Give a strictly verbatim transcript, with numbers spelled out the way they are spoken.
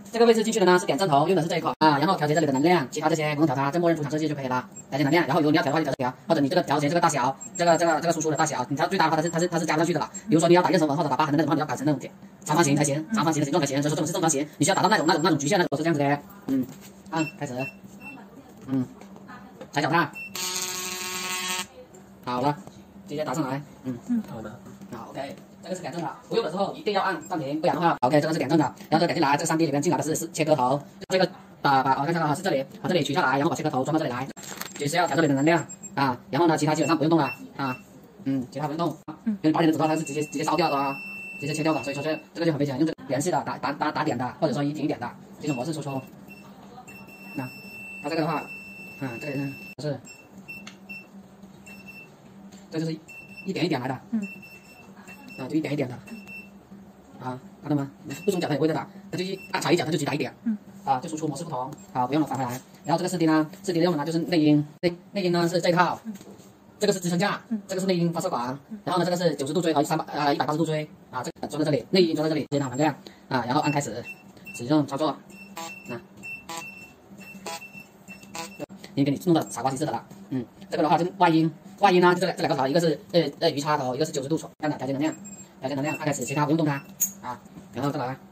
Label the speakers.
Speaker 1: 这个位置进去的呢是点阵头，用的是这一口啊，然后调节这里的能量，其他这些不用调它，就默认出厂设计就可以了。调节能量，然后如果你要调的话就调这条，或者你这个调节这个大小，这个这个这个输出的大小，你调最大的话它是它是它是加不上去的了。比如说你要打妊娠纹或者打疤痕的那种话，你要改成那种点长方形才行，长方形的形状才行。所以说这种是正方形，你需要达到那种那种那种局限的，我是这样子的。嗯，按开始，嗯，踩脚踏，好了，直接打上来，嗯嗯，好的，好 OK。这个是点阵的，不用的时候一定要按暂停，不然的话 ，OK， 这个是点阵的。然后这个点进来，这个 三 D 里面进来的是是切割头，这个把把我看一下啊，是这里，把这里取下来，然后把切割头装到这里来，只是要调这里的能量啊。然后呢，其他基本上不用动了啊，嗯，其他不用动。嗯，因为保险的指头它是直接直接烧掉的啊，直接切掉的，所以说这这个就很危险，用这个连续的打打打打点的，或者说一点一点的这种模式输出。那它这个的话，啊，这个呢是，这就是一点一点来的。嗯。啊，就一点一点的，啊，看到吗？不中脚它也会在打，它就一按踩一脚它就只打一点，嗯，啊，就输出模式不同，好，不用了，返回来。然后这个四 D 呢，四 D 用的呢就是内音，内内音呢是这一套，这个是支撑架，这个是内音发射管，然后呢这个是九十度锥和三百呃一百八十度锥，啊，这个装在这里，内音装在这里，接它能量，啊，然后按开始使用操作，啊，已经给你弄的傻瓜提示的了，嗯，这个的话就是外音。外音呢，就这这两个头，一个是呃呃鱼叉头，一个是九十度这样的调节能量，调节能量，按开始，其他不用动它啊，然后再来。